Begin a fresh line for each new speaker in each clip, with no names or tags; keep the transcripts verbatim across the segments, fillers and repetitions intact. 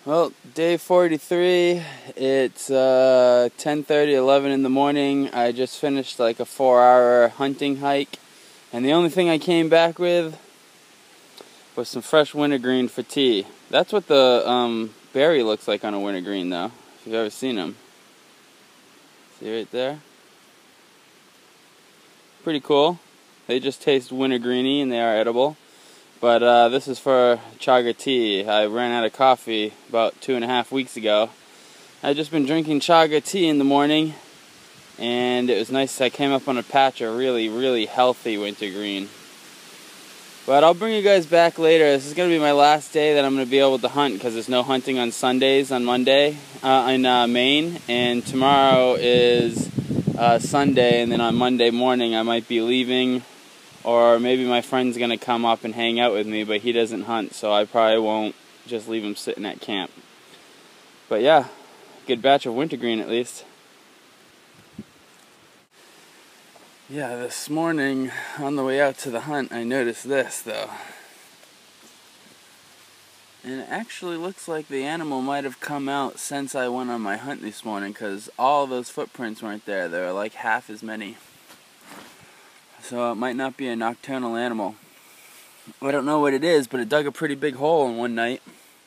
Well, day forty-three, it's uh, ten thirty, eleven in the morning. I just finished like a four hour hunting hike, and the only thing I came back with was some fresh wintergreen for tea. That's what the um, berry looks like on a wintergreen, though, if you've ever seen them. See right there? Pretty cool. They just taste wintergreeny and they are edible. But uh, this is for chaga tea. I ran out of coffee about two and a half weeks ago. I've just been drinking chaga tea in the morning, and it was nice. I came up on a patch of really, really healthy wintergreen. But I'll bring you guys back later. This is going to be my last day that I'm going to be able to hunt, because there's no hunting on Sundays on Monday uh, in uh, Maine, and tomorrow is uh, Sunday, and then on Monday morning I might be leaving. Or maybe my friend's going to come up and hang out with me, but he doesn't hunt, so I probably won't just leave him sitting at camp. But yeah, good batch of wintergreen at least. Yeah, this morning on the way out to the hunt, I noticed this though. And it actually looks like the animal might have come out since I went on my hunt this morning, because all those footprints weren't there. There were like half as many. So it might not be a nocturnal animal. I don't know what it is, but it dug a pretty big hole in one night.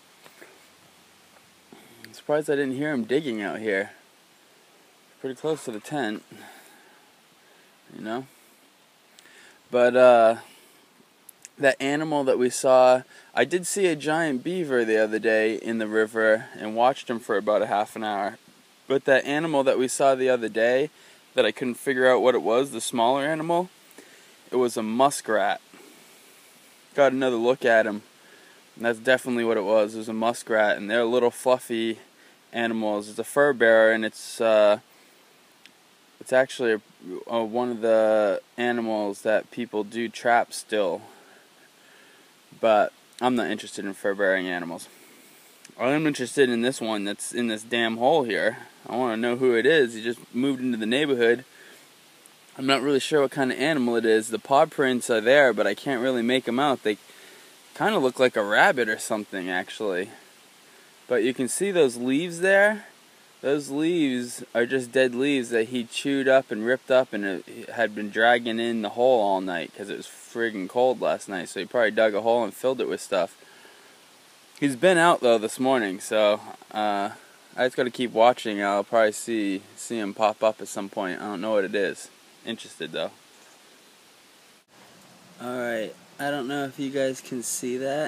I'm surprised I didn't hear him digging out here. Pretty close to the tent, you know. But uh, that animal that we saw, I did see a giant beaver the other day in the river and watched him for about a half an hour. But that animal that we saw the other day, that I couldn't figure out what it was, the smaller animal, it was a muskrat. Got another look at him, and that's definitely what it was. It was a muskrat, and they're little fluffy animals. It's a fur bearer, and it's uh, it's actually a, a, one of the animals that people do trap still. But I'm not interested in fur-bearing animals. I am interested in this one that's in this damn hole here. I want to know who it is. He just moved into the neighborhood. I'm not really sure what kind of animal it is. The paw prints are there, but I can't really make them out. They kind of look like a rabbit or something, actually. But you can see those leaves there. Those leaves are just dead leaves that he chewed up and ripped up, and it had been dragging in the hole all night because it was friggin' cold last night. So he probably dug a hole and filled it with stuff. He's been out though this morning, so uh, I just got to keep watching. I'll probably see see him pop up at some point. I don't know what it is. Interested though. Alright, I don't know if you guys can see that,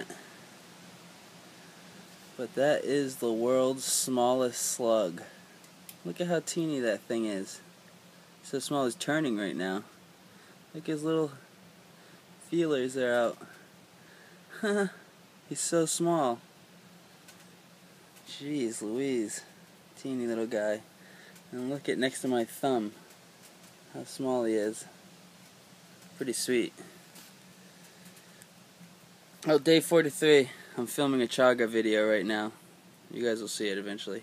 but that is the world's smallest slug. Look at how teeny that thing is. So small it's turning right now. Look, his little feelers are out. He's so small. Jeez Louise. Teeny little guy. And look at next to my thumb. How small he is. Pretty sweet. Oh, day forty-three. I'm filming a chaga video right now. You guys will see it eventually.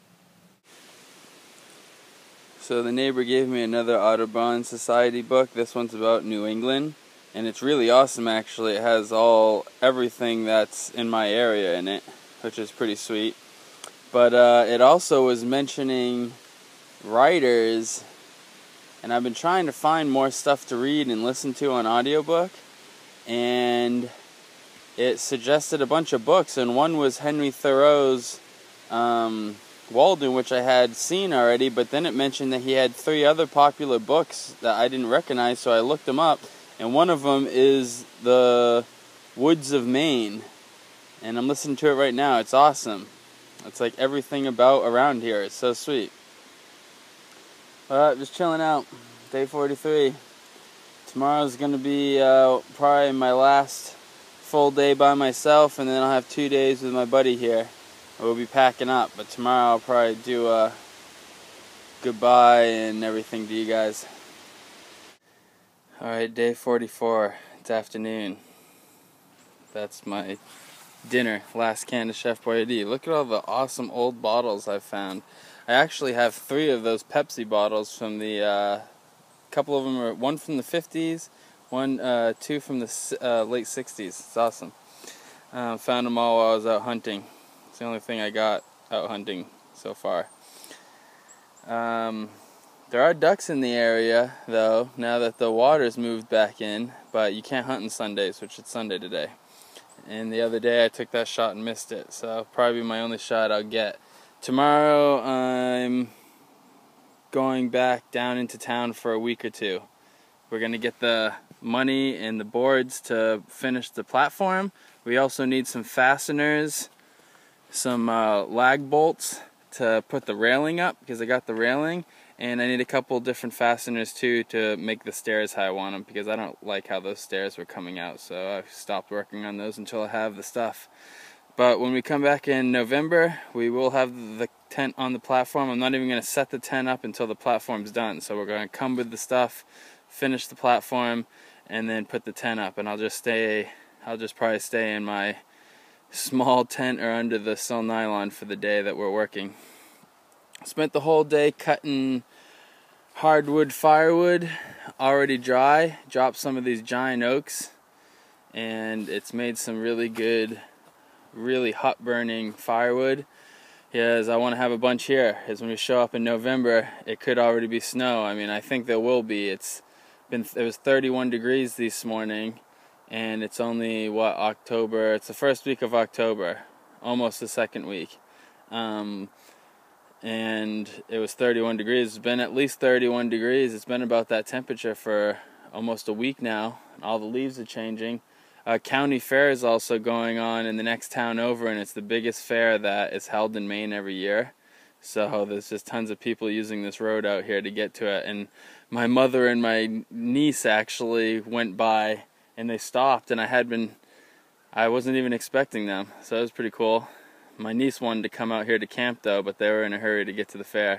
So the neighbor gave me another Audubon Society book. This one's about New England. And it's really awesome, actually. It has all, everything that's in my area in it, which is pretty sweet. But uh, it also was mentioning writers, and I've been trying to find more stuff to read and listen to on audiobook, and it suggested a bunch of books, and one was Henry Thoreau's um, Walden, which I had seen already, but then it mentioned that he had three other popular books that I didn't recognize, so I looked them up, and one of them is The Woods of Maine, and I'm listening to it right now. It's awesome. It's like everything about around here. It's so sweet. Alright, just chilling out. Day forty-three. Tomorrow's going to be uh, probably my last full day by myself, and then I'll have two days with my buddy here. We'll be packing up, but tomorrow I'll probably do a goodbye and everything to you guys. Alright, day forty-four. It's afternoon. That's my dinner. Last can of Chef Boyardee. Look at all the awesome old bottles I've found. I actually have three of those Pepsi bottles from the, uh, couple of them are, one from the fifties, one, uh, two from the uh, late sixties. It's awesome. Uh, found them all while I was out hunting. It's the only thing I got out hunting so far. Um, there are ducks in the area, though, now that the water's moved back in, but you can't hunt on Sundays, which it's Sunday today. And the other day I took that shot and missed it, so probably my only shot I'll get. Tomorrow I'm going back down into town for a week or two. We're going to get the money and the boards to finish the platform. We also need some fasteners, some uh, lag bolts to put the railing up, because I got the railing, and I need a couple different fasteners too to make the stairs how I want them, because I don't like how those stairs were coming out, so I stopped working on those until I have the stuff. But when we come back in November, we will have the tent on the platform. I'm not even going to set the tent up until the platform's done, so we're going to come with the stuff, finish the platform, and then put the tent up, and I'll just stay I'll just probably stay in my small tent or under the cell nylon for the day that we're working. Spent the whole day cutting hardwood firewood, already dry. Dropped some of these giant oaks, and it's made some really good, really hot burning firewood. Because I want to have a bunch here, as when we show up in November, it could already be snow. I mean, I think there will be. It's been it was thirty-one degrees this morning, and it's only what, October. It's the first week of October, almost the second week, um, and it was thirty-one degrees. It's been at least thirty-one degrees. It's been about that temperature for almost a week now. All the leaves are changing. A county fair is also going on in the next town over, and it's the biggest fair that is held in Maine every year. So there's just tons of people using this road out here to get to it. And my mother and my niece actually went by, and they stopped, and I had been, I wasn't even expecting them, so it was pretty cool. My niece wanted to come out here to camp though, but they were in a hurry to get to the fair.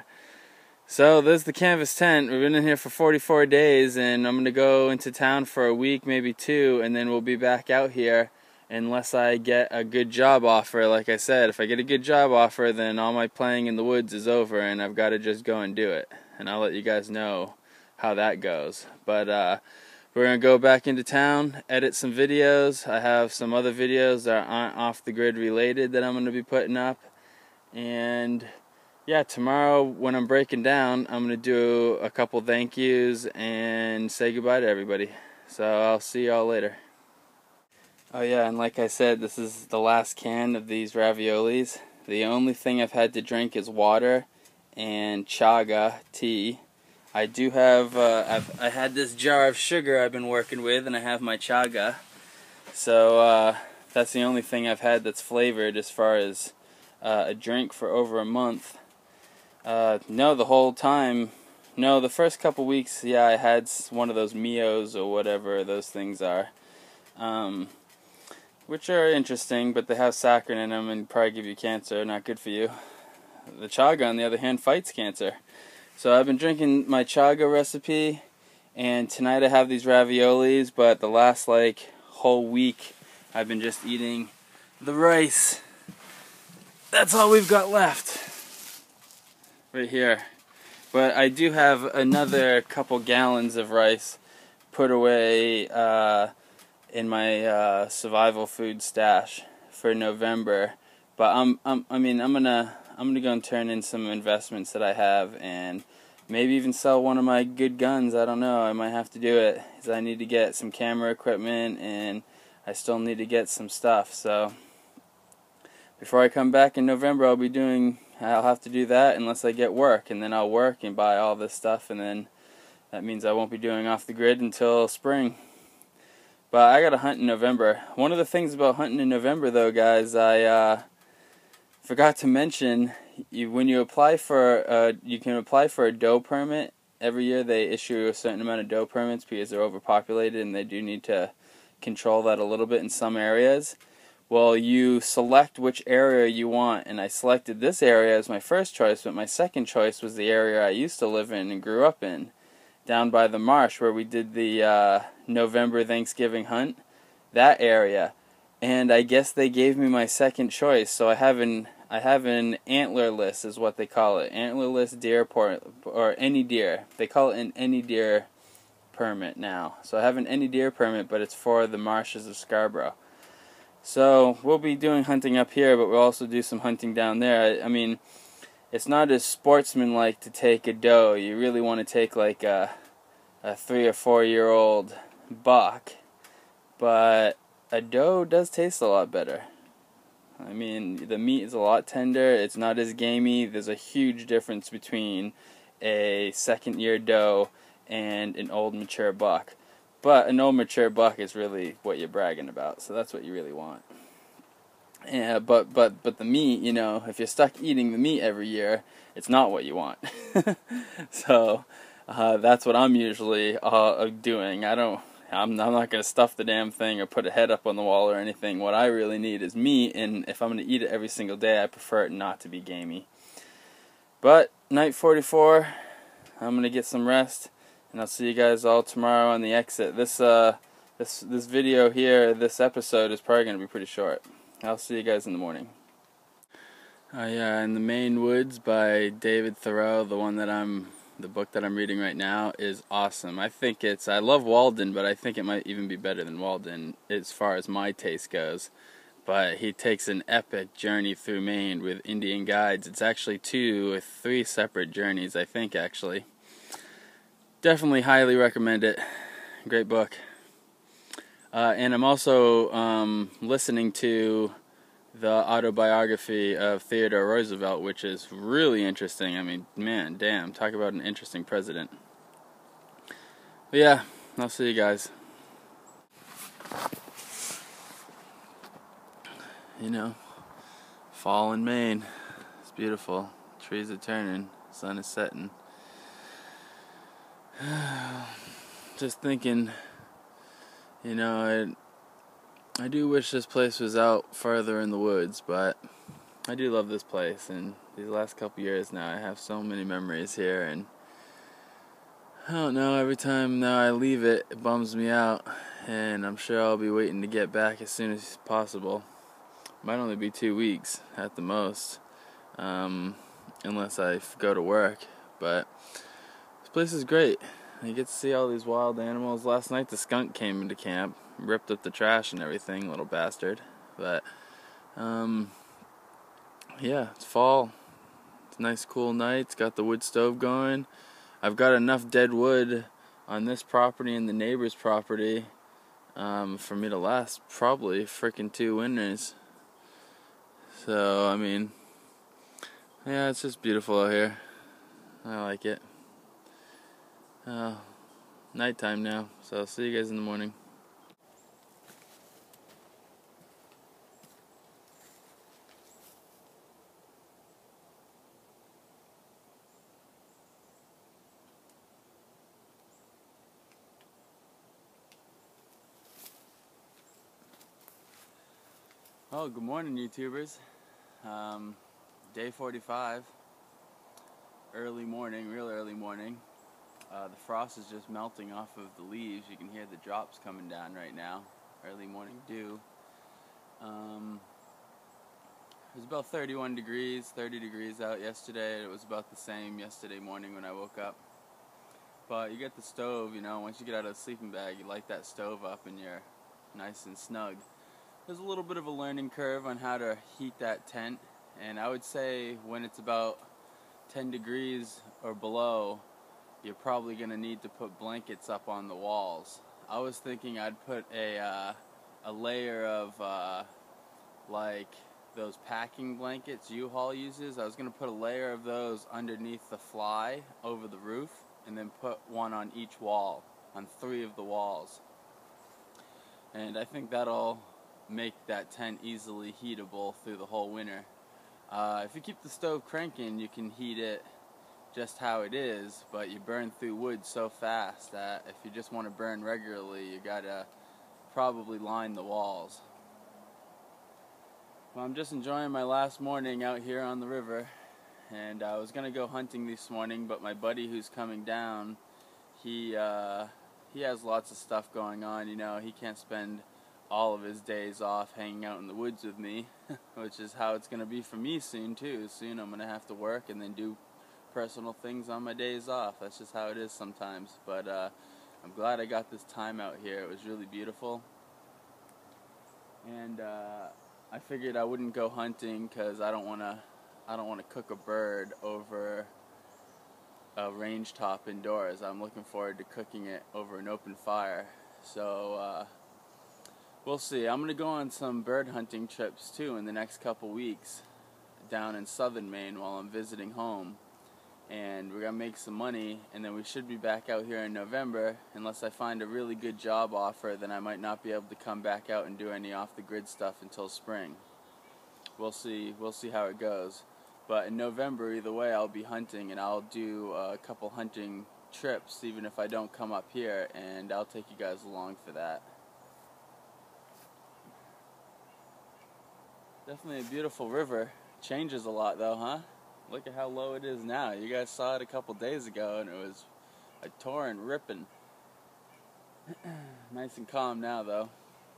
So there's the canvas tent. We've been in here for forty-four days, and I'm going to go into town for a week, maybe two, and then we'll be back out here unless I get a good job offer. Like I said, if I get a good job offer, then all my playing in the woods is over, and I've got to just go and do it. And I'll let you guys know how that goes. But uh, we're going to go back into town, edit some videos. I have some other videos that aren't off the grid related that I'm going to be putting up. And yeah, tomorrow when I'm breaking down, I'm going to do a couple thank yous and say goodbye to everybody. So I'll see y'all later. Oh yeah, and like I said, this is the last can of these raviolis. The only thing I've had to drink is water and chaga tea. I do have, uh, I've, I had this jar of sugar I've been working with, and I have my chaga. So uh, that's the only thing I've had that's flavored as far as uh, a drink for over a month. Uh, no, the whole time, no, the first couple weeks, yeah, I had one of those Mios or whatever those things are, um, which are interesting, but they have saccharin in them and probably give you cancer, not good for you. The chaga, on the other hand, fights cancer. So I've been drinking my chaga recipe, and tonight I have these raviolis, but the last, like, whole week I've been just eating the rice. That's all we've got left. Right here. But I do have another couple gallons of rice put away uh, in my uh, survival food stash for November. But I'm, I'm I mean I'm gonna I'm gonna go and turn in some investments that I have, and maybe even sell one of my good guns. I don't know. I might have to do it, because I need to get some camera equipment, and I still need to get some stuff. So before I come back in November, I'll be doing. I'll have to do that unless I get work, and then I'll work and buy all this stuff, and then that means I won't be doing off the grid until spring. But I gotta hunt in November. One of the things about hunting in November, though, guys, I uh, forgot to mention, you, when you apply for, uh, you can apply for a doe permit. Every year they issue a certain amount of doe permits because they're overpopulated, and they do need to control that a little bit in some areas. Well, you select which area you want, and I selected this area as my first choice, but my second choice was the area I used to live in and grew up in, down by the marsh where we did the uh, November Thanksgiving hunt, that area. And I guess they gave me my second choice, so I have an I have an antlerless, is what they call it, antlerless deer por or any deer. They call it an any deer permit now. So I have an any deer permit, but it's for the marshes of Scarborough. So we'll be doing hunting up here, but we'll also do some hunting down there. I, I mean, it's not as sportsmanlike to take a doe. You really want to take like a, a three or four year old buck, but a doe does taste a lot better. I mean, the meat is a lot tender. It's not as gamey. There's a huge difference between a second year doe and an old mature buck. But an old mature buck is really what you're bragging about, so that's what you really want. Yeah, but but but the meat, you know, if you're stuck eating the meat every year, it's not what you want. So uh, that's what I'm usually uh, doing. I don't. I'm, I'm not going to stuff the damn thing or put a head up on the wall or anything. What I really need is meat, and if I'm going to eat it every single day, I prefer it not to be gamey. But night forty-four, I'm going to get some rest. And I'll see you guys all tomorrow on the exit. This uh, this this video here, this episode is probably going to be pretty short. I'll see you guys in the morning. Uh, yeah, in the Maine Woods by David Thoreau, the one that I'm, the book that I'm reading right now is awesome. I think it's, I love Walden, but I think it might even be better than Walden as far as my taste goes. But he takes an epic journey through Maine with Indian guides. It's actually two or three separate journeys, I think, actually. Definitely highly recommend it. Great book. Uh, and I'm also um, listening to the autobiography of Theodore Roosevelt, which is really interesting. I mean, man, damn, talk about an interesting president. But yeah, I'll see you guys. You know, fall in Maine. It's beautiful. Trees are turning. Sun is setting. Just thinking, you know, I, I do wish this place was out further in the woods, but I do love this place, and these last couple years now I have so many memories here, and I don't know, every time now I leave it, it bums me out, and I'm sure I'll be waiting to get back as soon as possible. Might only be two weeks at the most, um, unless I go to work, but this place is great. You get to see all these wild animals. Last night the skunk came into camp, ripped up the trash and everything, little bastard. But, um, yeah, it's fall. It's a nice cool night. It's got the wood stove going. I've got enough dead wood on this property and the neighbor's property um, for me to last probably frickin' two winters. So, I mean, yeah, it's just beautiful out here. I like it. Uh, nighttime now, so I'll see you guys in the morning. Oh, good morning, YouTubers. Um, day forty-five, early morning, real early morning. Uh, the frost is just melting off of the leaves. You can hear the drops coming down right now. Early morning dew. Um, it was about thirty-one degrees, thirty degrees out yesterday. It was about the same yesterday morning when I woke up. But you get the stove, you know, once you get out of the sleeping bag, you light that stove up and you're nice and snug. There's a little bit of a learning curve on how to heat that tent. And I would say when it's about ten degrees or below, you're probably going to need to put blankets up on the walls. I was thinking I'd put a uh, a layer of uh, like those packing blankets U-Haul uses. I was going to put a layer of those underneath the fly over the roof and then put one on each wall, on three of the walls. And I think that'll make that tent easily heatable through the whole winter. Uh, if you keep the stove cranking, you can heat it just how it is, but you burn through wood so fast that if you just want to burn regularly, you gotta probably line the walls. Well, I'm just enjoying my last morning out here on the river, and I was gonna go hunting this morning, but my buddy who's coming down, he uh, he has lots of stuff going on. You know, he can't spend all of his days off hanging out in the woods with me, which is how it's gonna be for me soon too. Soon I'm gonna have to work and then do personal things on my days off. That's just how it is sometimes. But uh, I'm glad I got this time out here. It was really beautiful. and uh, I figured I wouldn't go hunting because I don't want to I don't want to cook a bird over a range top indoors. I'm looking forward to cooking it over an open fire. So uh, we'll see. I'm going to go on some bird hunting trips too in the next couple weeks down in southern Maine while I'm visiting home. And we're going to make some money, and then we should be back out here in November. Unless I find a really good job offer, then I might not be able to come back out and do any off-the-grid stuff until spring. We'll see, we'll see how it goes. But in November, either way, I'll be hunting, and I'll do a couple hunting trips, even if I don't come up here, and I'll take you guys along for that. Definitely a beautiful river. Changes a lot though, huh? Look at how low it is now. You guys saw it a couple days ago and it was a torrent ripping. Nice and calm now though.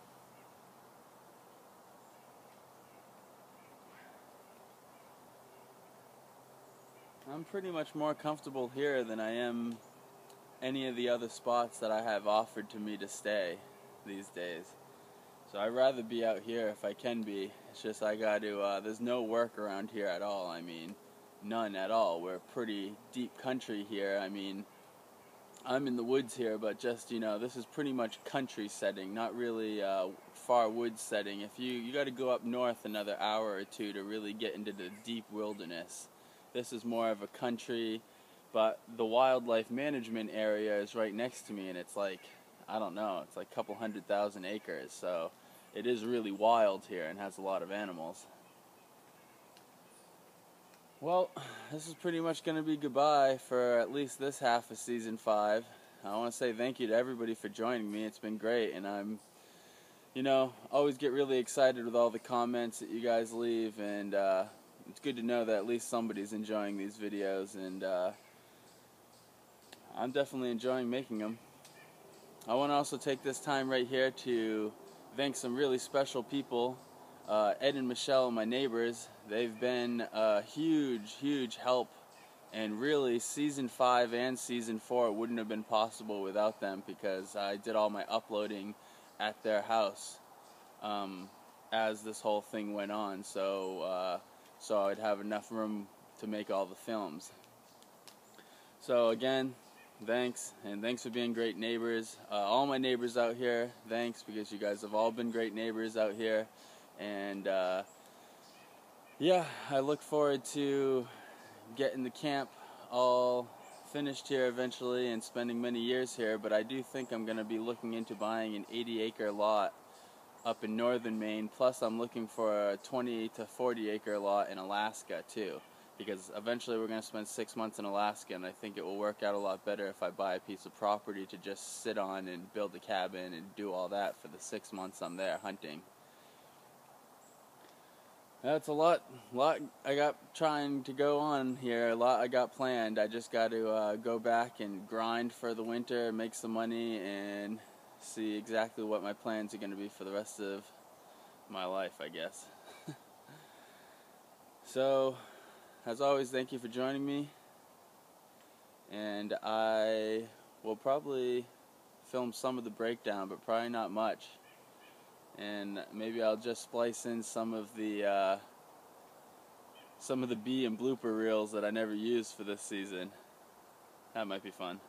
I'm pretty much more comfortable here than I am any of the other spots that I have offered to me to stay these days. So I'd rather be out here if I can be. It's just I got to, uh, there's no work around here at all. I mean, none at all. We're pretty deep country here. I mean, I'm in the woods here, but just, you know, this is pretty much country setting, not really uh, far woods setting. If you, you got to go up north another hour or two to really get into the deep wilderness. This is more of a country, but the wildlife management area is right next to me, and it's like, I don't know, it's like a couple hundred thousand acres, so it is really wild here and has a lot of animals. Well, this is pretty much going to be goodbye for at least this half of season five. I want to say thank you to everybody for joining me. It's been great, and I'm, you know, always get really excited with all the comments that you guys leave, and uh, it's good to know that at least somebody's enjoying these videos, and uh, I'm definitely enjoying making them. I want to also take this time right here to thank some really special people. Uh, Ed and Michelle, my neighbors, they've been a huge, huge help, and really season five and season four wouldn't have been possible without them, because I did all my uploading at their house um, as this whole thing went on, so uh, so I'd have enough room to make all the films. So again, thanks, and thanks for being great neighbors. Uh, all my neighbors out here, thanks, because you guys have all been great neighbors out here. And uh, yeah, I look forward to getting the camp all finished here eventually and spending many years here. But I do think I'm going to be looking into buying an eighty acre lot up in northern Maine. Plus I'm looking for a twenty to forty acre lot in Alaska too, because eventually we're going to spend six months in Alaska, and I think it will work out a lot better if I buy a piece of property to just sit on and build a cabin and do all that for the six months I'm there hunting. That's a lot, lot I got trying to go on here, a lot I got planned. I just got to uh, go back and grind for the winter, make some money, and see exactly what my plans are going to be for the rest of my life, I guess. So, as always, thank you for joining me, and I will probably film some of the breakdown, but probably not much. And maybe I'll just splice in some of the uh, some of the bee and blooper reels that I never used for this season. That might be fun.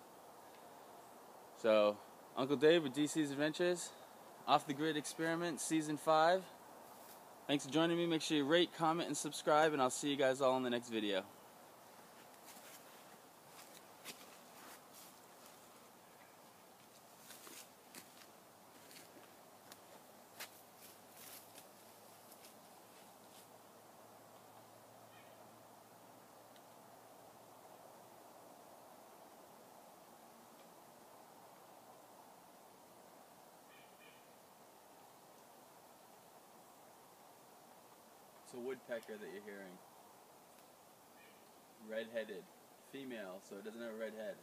So, Uncle Dave with DEECEE's Adventures, Off the Grid Experiment, Season five. Thanks for joining me. Make sure you rate, comment, and subscribe, and I'll see you guys all in the next video. It's a woodpecker that you're hearing. Red-headed. Female, so it doesn't have a red head.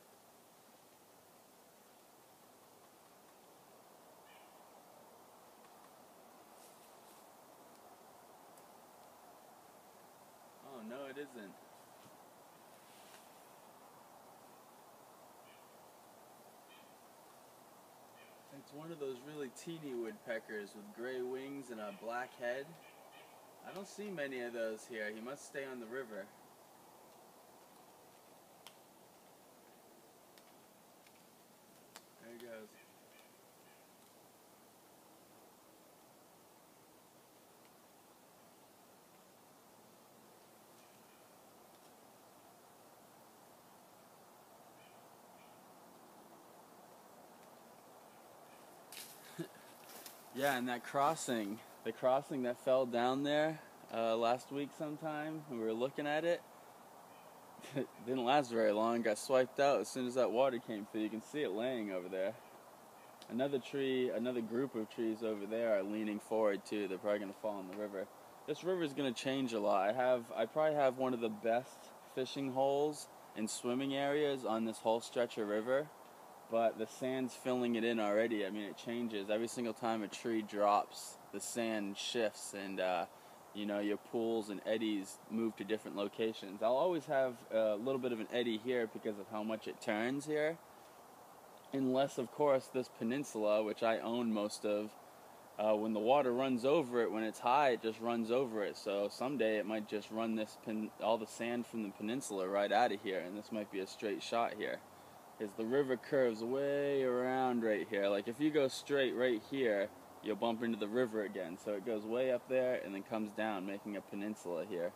Oh, no, it isn't. It's one one of those really teeny woodpeckers with gray wings and a black head. I don't see many of those here. He must stay on the river. There he goes. Yeah, and that crossing, the crossing that fell down there uh, last week sometime, when we were looking at it, it didn't last very long, got swiped out as soon as that water came through. You can see it laying over there. Another tree, another group of trees over there are leaning forward too. They're probably going to fall in the river. This river is going to change a lot. I have, I probably have one of the best fishing holes and swimming areas on this whole stretch of river. But the sand's filling it in already. I mean, it changes. Every single time a tree drops, the sand shifts, and uh, you know, your pools and eddies move to different locations. I'll always have a little bit of an eddy here because of how much it turns here. Unless, of course, this peninsula, which I own most of, uh, when the water runs over it, when it's high, it just runs over it. So someday it might just run this pen all the sand from the peninsula right out of here, and this might be a straight shot here. Is the river curves way around right here. Like if you go straight right here, you'll bump into the river again. So it goes way up there and then comes down, making a peninsula here.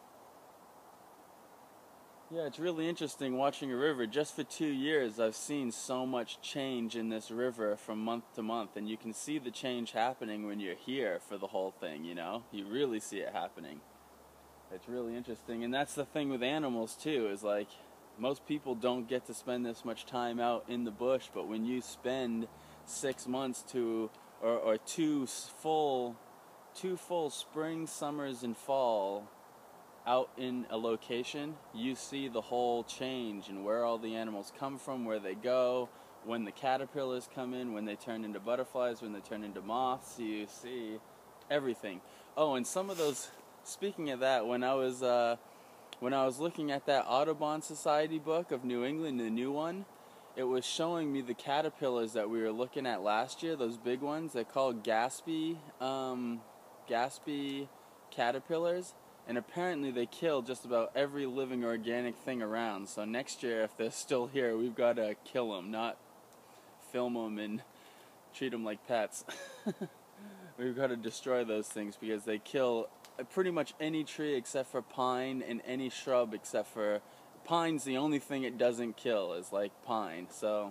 Yeah, it's really interesting watching a river. Just for two years, I've seen so much change in this river from month to month, and you can see the change happening when you're here for the whole thing, you know? You really see it happening. It's really interesting, and that's the thing with animals too, is like, most people don't get to spend this much time out in the bush, but when you spend six months to, or, or two full, two full spring, summers, and fall out in a location, you see the whole change and where all the animals come from, where they go, when the caterpillars come in, when they turn into butterflies, when they turn into moths. You see everything. Oh, and some of those, speaking of that, when I was, uh, When I was looking at that Audubon Society book of New England, the new one, it was showing me the caterpillars that we were looking at last year, those big ones. They're called Gaspy, um, Gaspy caterpillars, and apparently they kill just about every living organic thing around. So next year, if they're still here, we've got to kill them, not film them and treat them like pets. We've got to destroy those things because they kill pretty much any tree except for pine, and any shrub except for pine's the only thing it doesn't kill, is like pine. So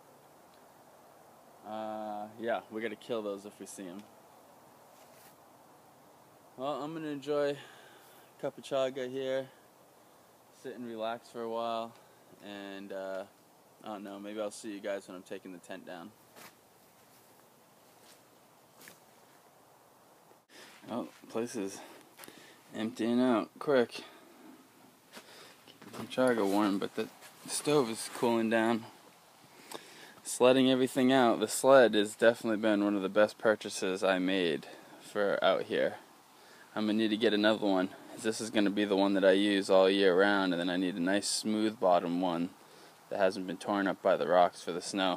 uh, yeah, we gotta kill those if we see them. Well, I'm gonna enjoy a cup of chaga here, sit and relax for a while, and uh, I don't know, maybe I'll see you guys when I'm taking the tent down. Oh, the place is emptying out quick. Keeping the chaga warm, but the stove is cooling down. Sledding everything out. The sled has definitely been one of the best purchases I made for out here. I'm going to need to get another one. This is going to be the one that I use all year round, and then I need a nice smooth bottom one that hasn't been torn up by the rocks for the snow.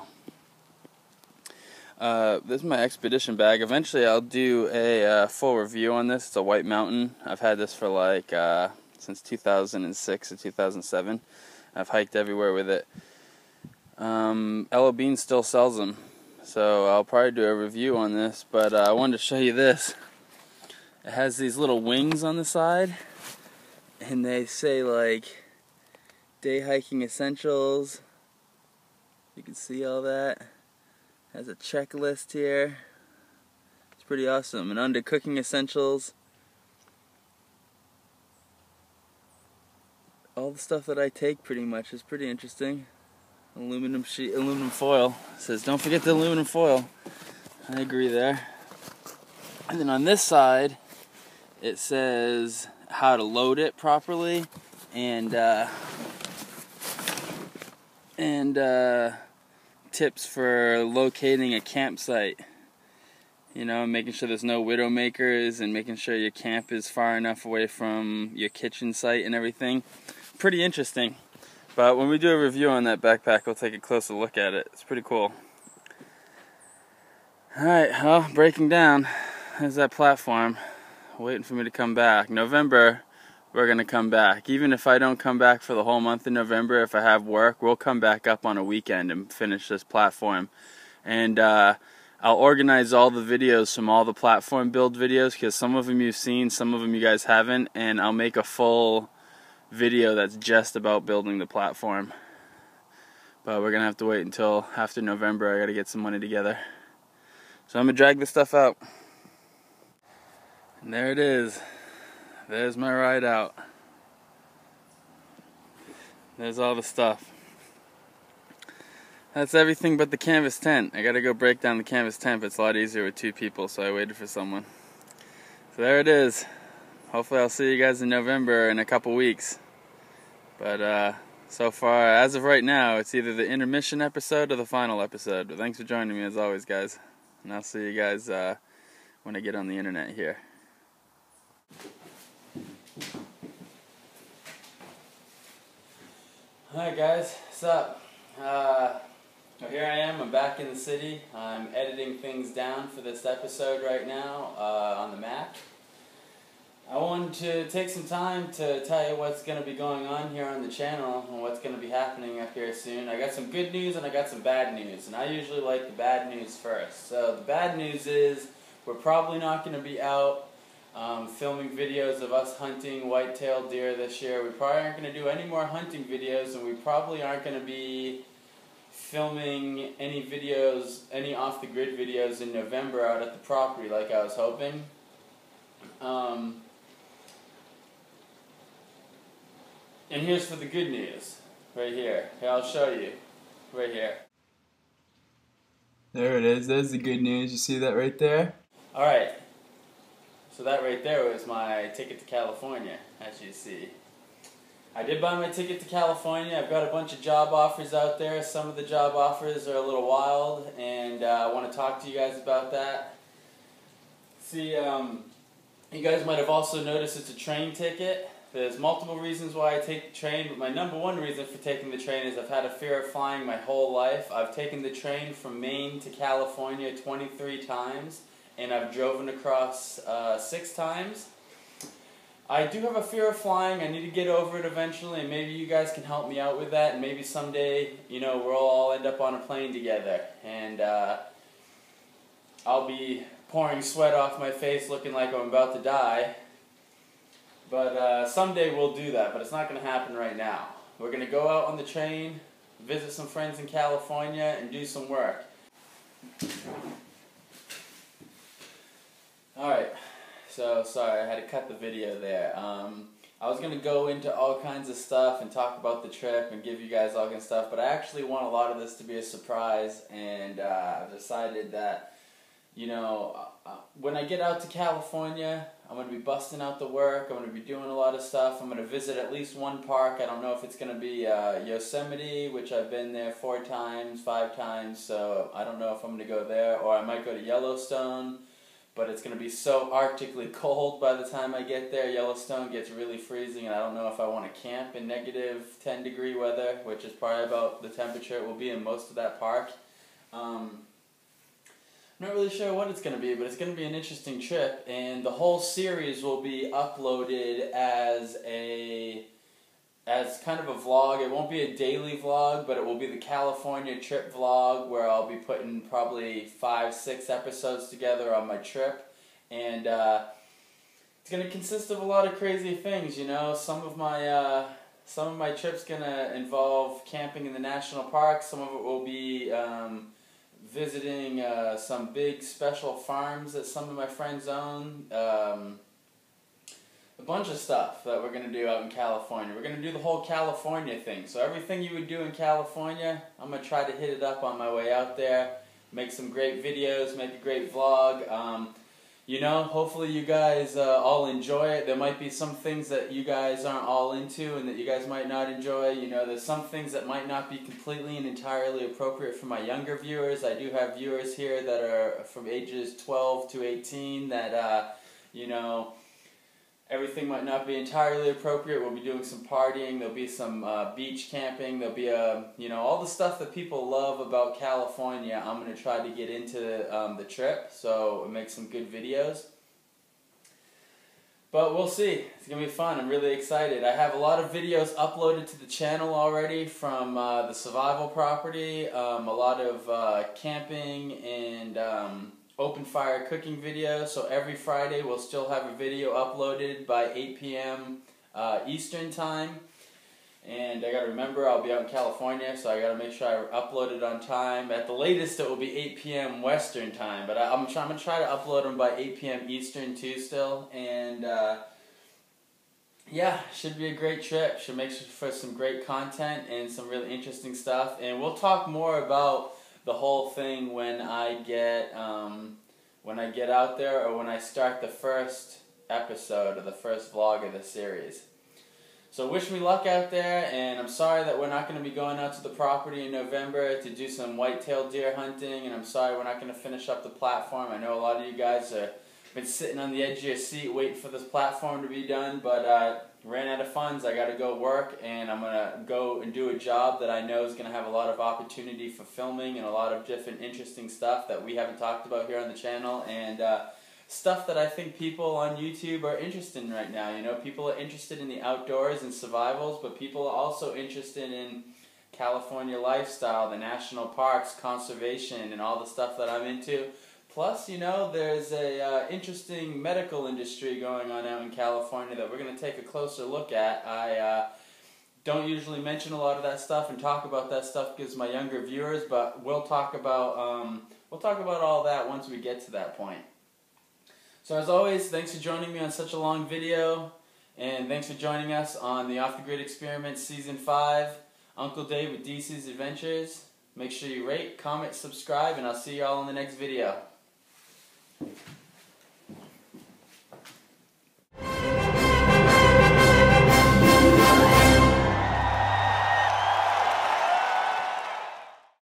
Uh, this is my expedition bag. Eventually I'll do a uh, full review on this. It's a White Mountain. I've had this for like uh, since two thousand six or two thousand seven. I've hiked everywhere with it. Um, Ella Bean still sells them, so I'll probably do a review on this, but uh, I wanted to show you this. It has these little wings on the side, and they say like day hiking essentials. You can see all that. Has a checklist here. It's pretty awesome. And under cooking essentials, all the stuff that I take pretty much is pretty interesting. Aluminum sheet, aluminum foil. It says don't forget the aluminum foil. I agree there. And then on this side, it says how to load it properly, and uh, and uh, tips for locating a campsite. You know, making sure there's no widowmakers, and making sure your camp is far enough away from your kitchen site and everything. Pretty interesting. But when we do a review on that backpack, we'll take a closer look at it. It's pretty cool. Alright, well, breaking down. There's that platform waiting for me to come back. November, we're going to come back. Even if I don't come back for the whole month of November, if I have work, we'll come back up on a weekend and finish this platform. And uh, I'll organize all the videos from all the platform build videos, because some of them you've seen, some of them you guys haven't, and I'll make a full video that's just about building the platform. But we're going to have to wait until after November. I got to get some money together. So I'm going to drag this stuff out. And there it is. There's my ride out. There's all the stuff. That's everything but the canvas tent. I got to go break down the canvas tent, but it's a lot easier with two people, so I waited for someone. So there it is. Hopefully I'll see you guys in November in a couple weeks. But uh, so far, as of right now, it's either the intermission episode or the final episode. But thanks for joining me as always, guys. And I'll see you guys uh, when I get on the internet here. Alright guys, what's up? Uh, well, here I am, I'm back in the city. I'm editing things down for this episode right now uh, on the Mac. I wanted to take some time to tell you what's going to be going on here on the channel and what's going to be happening up here soon. I got some good news and I got some bad news, and I usually like the bad news first. So the bad news is we're probably not going to be out um, filming videos of us hunting white-tailed deer this year. We probably aren't going to do any more hunting videos, and we probably aren't going to be filming any videos, any off-the-grid videos in November out at the property like I was hoping. Um... And here's for the good news, right here. Here, I'll show you, right here. There it is, there's the good news, you see that right there? Alright, so that right there was my ticket to California, as you see. I did buy my ticket to California. I've got a bunch of job offers out there. Some of the job offers are a little wild, and uh, I want to talk to you guys about that. See, um, you guys might have also noticed it's a train ticket. There's multiple reasons why I take the train, but my number one reason for taking the train is I've had a fear of flying my whole life. I've taken the train from Maine to California twenty-three times, and I've driven across uh, six times. I do have a fear of flying. I need to get over it eventually, and maybe you guys can help me out with that, and maybe someday, you know, we'll all end up on a plane together, and uh, I'll be pouring sweat off my face looking like I'm about to die. But uh, someday we'll do that, but it's not going to happen right now. We're going to go out on the train, visit some friends in California, and do some work. Alright, so sorry, I had to cut the video there. Um, I was going to go into all kinds of stuff and talk about the trip and give you guys all kinds of stuff, but I actually want a lot of this to be a surprise, and uh, I've decided that, you know, uh, when I get out to California, I'm going to be busting out the work. I'm going to be doing a lot of stuff. I'm going to visit at least one park. I don't know if it's going to be uh, Yosemite, which I've been there four times, five times, so I don't know if I'm going to go there. Or I might go to Yellowstone, but it's going to be so arctically cold by the time I get there. Yellowstone gets really freezing, and I don't know if I want to camp in negative ten degree weather, which is probably about the temperature it will be in most of that park. Um... I'm not really sure what it's going to be, but it's going to be an interesting trip, and the whole series will be uploaded as a as kind of a vlog. It won't be a daily vlog, but it will be the California trip vlog, where I'll be putting probably five, six episodes together on my trip, and uh, it's going to consist of a lot of crazy things. You know, some of my uh, some of my trip's going to involve camping in the national park. Some of it will be Um, visiting uh, some big special farms that some of my friends own. Um, a bunch of stuff that we're going to do out in California. We're going to do the whole California thing. So everything you would do in California, I'm going to try to hit it up on my way out there. Make some great videos, make a great vlog. Um, you know, hopefully you guys uh, all enjoy it. There might be some things that you guys aren't all into and that you guys might not enjoy. You know, there's some things that might not be completely and entirely appropriate for my younger viewers. I do have viewers here that are from ages twelve to eighteen that, uh, you know, everything might not be entirely appropriate. We'll be doing some partying. There'll be some uh, beach camping. There'll be a, you know, all the stuff that people love about California. I'm going to try to get into um, the trip, so make some good videos. But we'll see. It's going to be fun. I'm really excited. I have a lot of videos uploaded to the channel already from uh, the survival property, um, a lot of uh, camping and um, open fire cooking videos. So every Friday we'll still have a video uploaded by eight P M Uh, Eastern time. And I gotta remember, I'll be out in California, so I gotta make sure I upload it on time. At the latest, it will be eight P M Western time, but I, I'm, try, I'm gonna try to upload them by eight P M Eastern too still. And uh, yeah, should be a great trip. Should make for some great content and some really interesting stuff. And we'll talk more about the whole thing when I get um, when I get out there, or when I start the first episode or the first vlog of the series. So wish me luck out there, and I'm sorry that we're not going to be going out to the property in November to do some white-tailed deer hunting, and I'm sorry we're not going to finish up the platform. I know a lot of you guys have been sitting on the edge of your seat waiting for this platform to be done, but uh, ran out of funds. I got to go work, and I'm going to go and do a job that I know is going to have a lot of opportunity for filming and a lot of different interesting stuff that we haven't talked about here on the channel, and uh, stuff that I think people on YouTube are interested in right now. You know, people are interested in the outdoors and survivals, but people are also interested in California lifestyle, the national parks, conservation, and all the stuff that I'm into. Plus, you know, there's a uh, interesting medical industry going on out in California that we're going to take a closer look at. I uh, don't usually mention a lot of that stuff and talk about that stuff because my younger viewers, but we'll talk about um, we'll talk about all that once we get to that point. So as always, thanks for joining me on such a long video, and thanks for joining us on the Off the Grid Experiment Season five, Uncle Dave with DEECEE's Adventures. Make sure you rate, comment, subscribe, and I'll see you all in the next video.